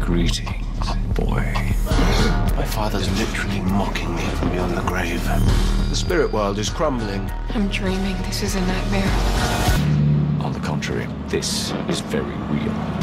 Greetings, boy. My father's literally mocking me from beyond the grave. The spirit world is crumbling. I'm dreaming. This is a nightmare. On the contrary, this is very real.